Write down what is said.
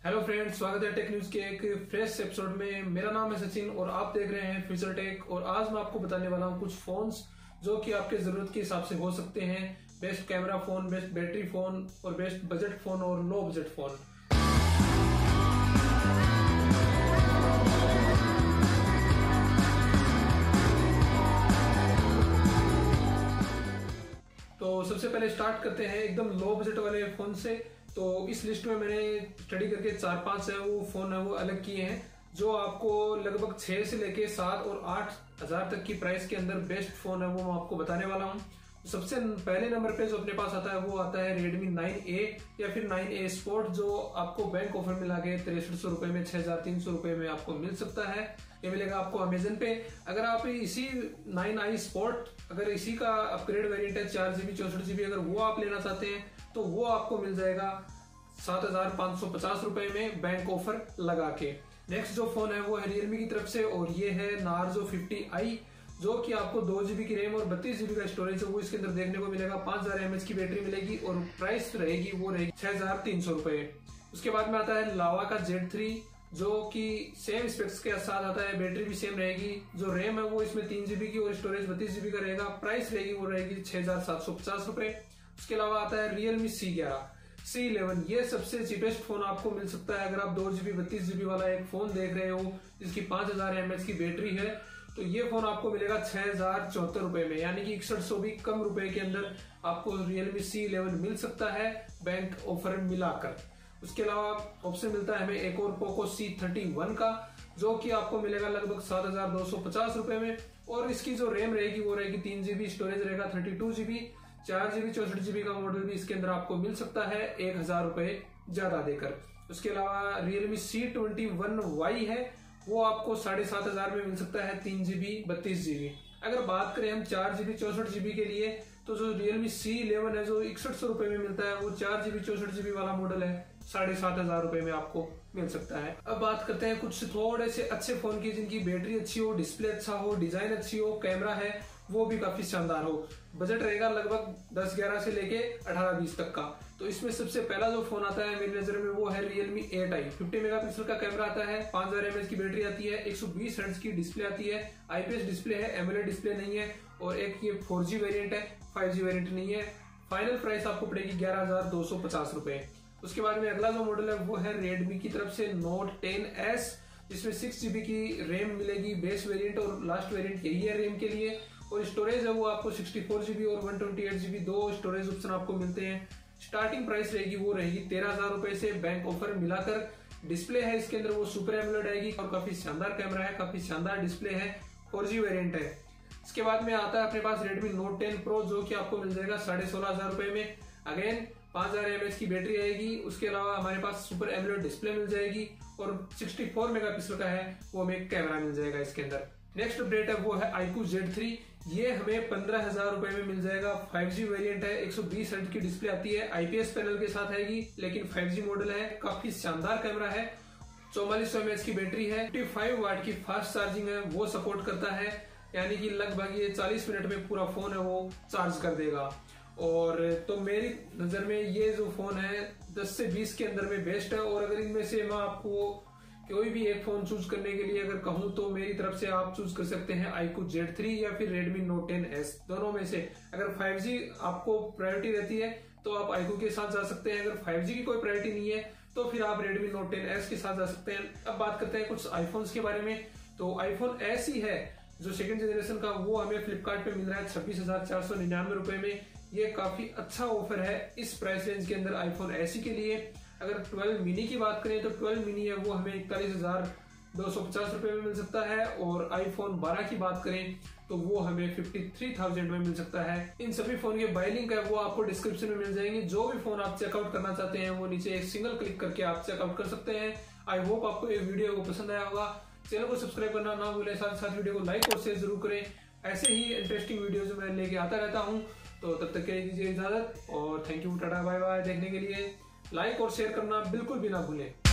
Hello friends, स्वागत है tech news के एक फ्रेश एपिसोड में। मेरा नाम है सचिन और आप देख रहे हैं फ्यूचर टेक। और आज मैं आपको बताने वाला हूं कुछ फोन्स जो कि आपके जरूरत के हिसाब से हो सकते हैं। Best camera phone, best battery phone और बेस्ट बजट फोन और लो बजट फोन। तो सबसे पहले स्टार्ट करते हैं एकदम लो बजट वाले फोन से। तो इस लिस्ट में मैंने स्टडी करके 4-5 है वो फोन है वो अलग किए हैं जो आपको लगभग 6 से लेके 7 और 8 हजार तक की प्राइस के अंदर बेस्ट फोन है वो मैं आपको बताने वाला हूँ। सबसे पहले नंबर पे जो अपने पास आता है वो आता है Redmi 9A या फिर 9A Sport, जो आपको बैंक ऑफर मिला के 6300 रुपए में 6300 रुपए में आपको मिल सकता है। ये मिलेगा आपको अमेजन पे। अगर आप इसी 9i Sport अगर इसी का अपग्रेड वेरिएंट है 4GB 64GB, अगर वो आप लेना चाहते हैं तो वो आपको मिल जाएगा 7550 रुपए में बैंक ऑफर लगा के। नेक्स्ट जो फोन है वो है Realme की तरफ से और ये है Narzo 50i, जो कि आपको 2GB की रैम और 32GB का स्टोरेज है वो इसके अंदर देखने को मिलेगा। 5000 mAh की बैटरी मिलेगी और प्राइस रहेगी वो रहेगी 6300 रुपए। उसके बाद में आता है लावा का Z3, जो कि सेम स्पेक्स के साथ आता है, बैटरी भी सेम रहेगी। जो रैम है वो इसमें 3GB की और स्टोरेज 32GB का रहेगा। प्राइस रहेगी वो रहेगी 6750 रुपए। उसके अलावा आता है Realme C11, ये सबसे चीपेस्ट फोन आपको मिल सकता है। अगर आप 2GB 32GB वाला एक फोन देख रहे हो जिसकी 5000 mAh की बैटरी है, तो ये फोन आपको मिलेगा 6074 रुपए में, यानी कि 6100 भी कम रुपए के अंदर आपको Realme C11 मिल सकता है बैंक ऑफर मिलाकर। उसके अलावा ऑप्शन मिलता है हमें एक और Poco C31 का, जो कि आपको मिलेगा लगभग 7250 रुपए में। और इसकी जो रैम रहेगी वो रहेगी 3GB, स्टोरेज रहेगा 32GB, 4GB 64GB का मॉडल भी इसके अंदर आपको मिल सकता है 1000 रुपए ज्यादा देकर। उसके अलावा Realme C21Y है, वो आपको 7500 में मिल सकता है 3GB 32GB। अगर बात करें हम 4GB 64GB के लिए, तो जो Realme C11 है जो 6100 रुपए में मिलता है, वो 4GB 64GB वाला मॉडल है 7500 रुपए में आपको मिल सकता है। अब बात करते हैं कुछ थोड़े से अच्छे फोन की जिनकी बैटरी अच्छी हो, डिस्प्ले अच्छा हो, डिजाइन अच्छी हो, कैमरा है वो भी काफी शानदार हो। बजट रहेगा लगभग 10-11 से लेके 18-20 तक का। तो इसमें सबसे पहला जो फोन आता है मेरी नजर में वो है Realme 8i। 50 मेगापिक्सल का कैमरा आता है, 5000 mAh की बैटरी आती है, 120 हर्ट्ज की डिस्प्ले आती है, IPS डिस्प्ले है, AMOLED डिस्प्ले नहीं है, और एक ये 4G वेरिएंट है, 5G वेरिएंट नहीं है। फाइनल प्राइस आपको पड़ेगी 11250 रुपए। उसके बाद में अगला जो मॉडल है वो है Redmi की तरफ से Note 10S, जिसमें 6GB की रैम मिलेगी बेस वेरिएंट, और लास्ट वेरिएंट यही है रैम के लिए। और स्टोरेज है वो आपको 64GB और 128GB दो स्टोरेज ऑप्शन आपको मिलते हैं। स्टार्टिंग प्राइस रहेगी वो रहेगी 13000 रुपए से बैंक ऑफर मिलाकर। डिस्प्ले है इसके अंदर वो सुपर एमोलेड आएगी और काफी शानदार कैमरा है, काफी शानदार डिस्प्ले है, 4G वेरिएंट है। इसके बाद में आता है अपने पास Redmi Note 10 Pro, जो कि आपको मिल जाएगा 16500 रुपए में। अगेन 5000 mAh की बैटरी आएगी। उसके अलावा हमारे पास सुपर एमोलेड डिस्प्ले मिल जाएगी और 64 मेगापिक्सल का है वो हमें कैमरा मिल जाएगा इसके अंदर। नेक्स्ट अपडेट है वो है iQOO Z3, ये हमें 15000 रुपए में मिल जाएगा। 5G वेरिएंट है, 120 हर्ट्ज की डिस्प्ले आती है, IPS पैनल के साथ आएगी, लेकिन 5G मॉडल है, काफी शानदार कैमरा है, 4400 mAh की बैटरी है, 55 वाट की फास्ट चार्जिंग है वो सपोर्ट करता है, यानी कि लगभग ये 40 मिनट में पूरा फोन है वो चार्ज कर देगा। और तो मेरी नजर में ये जो फोन है 10 से 20 के अंदर में बेस्ट है। और अगर इनमें से मैं आपको कोई भी एक फोन चूज करने के लिए अगर कहूं तो मेरी तरफ से आप चूज कर सकते हैं iQOO Z3 या फिर Redmi Note 10S। दोनों में से अगर 5G आपको प्रायोरिटी रहती है तो आप iQOO के साथ जा सकते हैं, अगर 5G की कोई प्रायोरिटी नहीं है तो फिर आप Redmi Note 10S के साथ जा सकते हैं। अब बात करते हैं कुछ आईफोन्स के बारे में। तो आईफोन S ही है जो सेकंड जनरेशन का, वो हमें फ्लिपकार्ट पे मिल रहा है 26,499 रुपए में। ये काफी अच्छा ऑफर है इस प्राइस रेंज के अंदर आईफोन SE के लिए। अगर 12 मिनी की बात करें तो 12 मिनी है वो हमें 41,250 रुपए में मिल सकता है। और आईफोन 12 की बात करें तो वो हमें 53,000 में मिल सकता है। इन सभी फोन के बाय लिंक है वो आपको डिस्क्रिप्शन में मिल जाएंगे। जो भी फोन आप चेकआउट करना चाहते हैं वो नीचे एक सिंगल क्लिक करके आप चेकआउट कर सकते हैं। आई होप आपको ये वीडियो को पसंद आया होगा। चैनल को सब्सक्राइब करना ना भूलें, साथ साथ वीडियो को लाइक और शेयर जरूर करें। ऐसे ही इंटरेस्टिंग वीडियोज मैं लेके आता रहता हूँ। तो तब तक के लिए दीजिए इजाजत और thank you, tata bye bye. देखने के लिए लाइक और शेयर करना बिल्कुल भी ना भूलें।